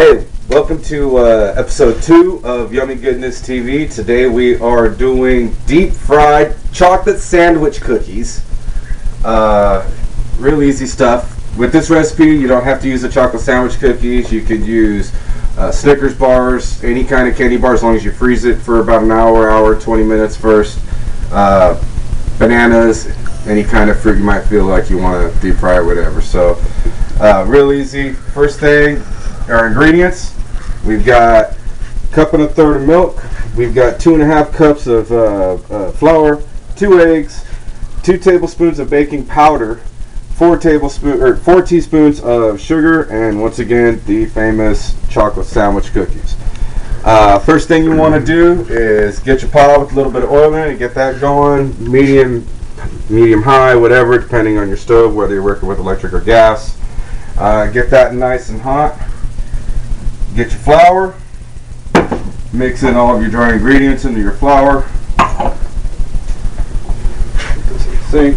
Hey, welcome to episode 2 of Yummy Goodness TV. Today we are doing deep fried chocolate sandwich cookies. Real easy stuff. With this recipe, you don't have to use the chocolate sandwich cookies. You could use Snickers bars, any kind of candy bar, as long as you freeze it for about an hour, 20 minutes first. Bananas, any kind of fruit you might feel like you want to deep fry or whatever. So, real easy. First thing, our ingredients. We've got a cup and a third of milk. We've got 2.5 cups of flour, 2 eggs, 2 tablespoons of baking powder, 4 teaspoons of sugar, and once again the famous chocolate sandwich cookies. First thing you want to do is get your pot with a little bit of oil in it. Get that going, medium high, whatever, depending on your stove, whether you're working with electric or gas. Get that nice and hot. Get your flour. Mix in all of your dry ingredients into your flour. Put this in the sink.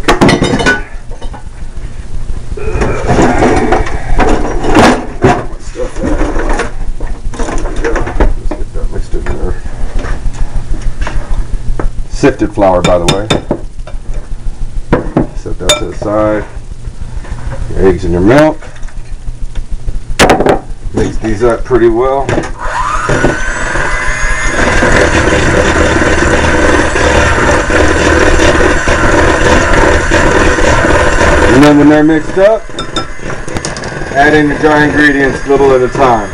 Sifted flour, by the way. Set that to the side. Your eggs and your milk. Mix these up pretty well. And then when they're mixed up, add in your dry ingredients little at a time.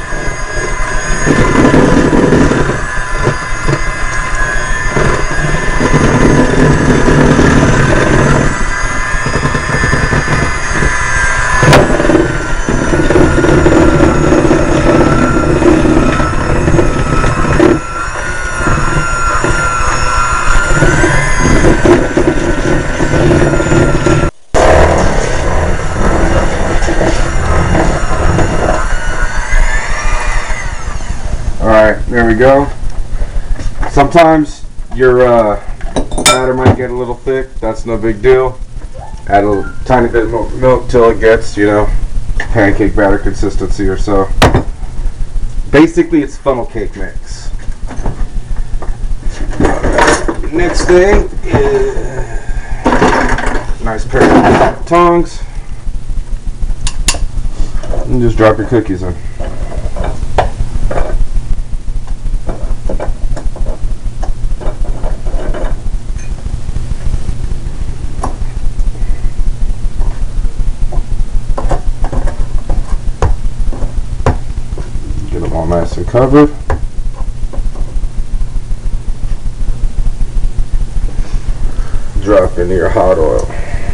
Alright, there we go. Sometimes your batter might get a little thick. That's no big deal. Add a tiny bit of milk till it gets, pancake batter consistency or so. Basically, it's funnel cake mix. Next thing is a nice pair of tongs. And just drop your cookies in. Get them all nice and covered. Drop into your hot oil.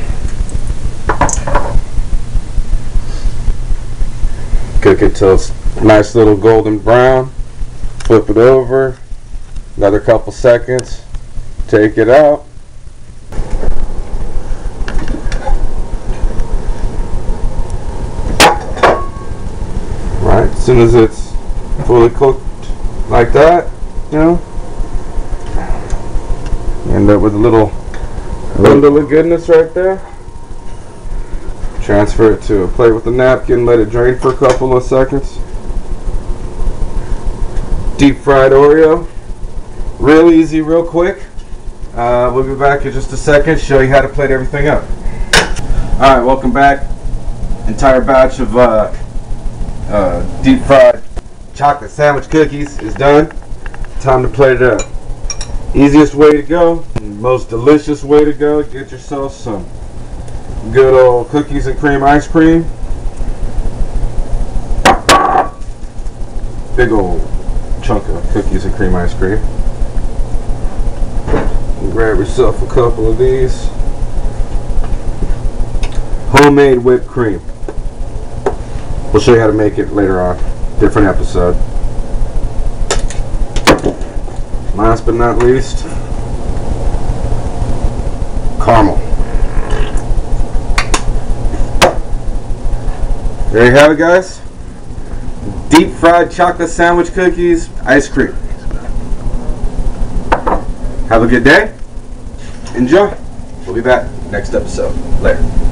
Cook it till it's nice little golden brown. Flip it over. Another couple seconds. Take it out. Right, as soon as it's fully cooked like that, you end up with a little bundle of goodness right there. Transfer it to a plate with a napkin, let it drain for a couple of seconds. Deep fried Oreo. Real easy, real quick. We'll be back in just a second, show you how to plate everything up. Alright, welcome back. Entire batch of deep fried chocolate sandwich cookies is done. Time to plate it up. Easiest way to go, most delicious way to go, get yourself some good old cookies and cream ice cream. Big old chunk of cookies and cream ice cream. And grab yourself a couple of these. Homemade whipped cream. We'll show you how to make it later on. Different episode. Last but not least, caramel. There you have it, guys. Deep fried chocolate sandwich cookies, ice cream. Have a good day. Enjoy. We'll be back next episode. Later.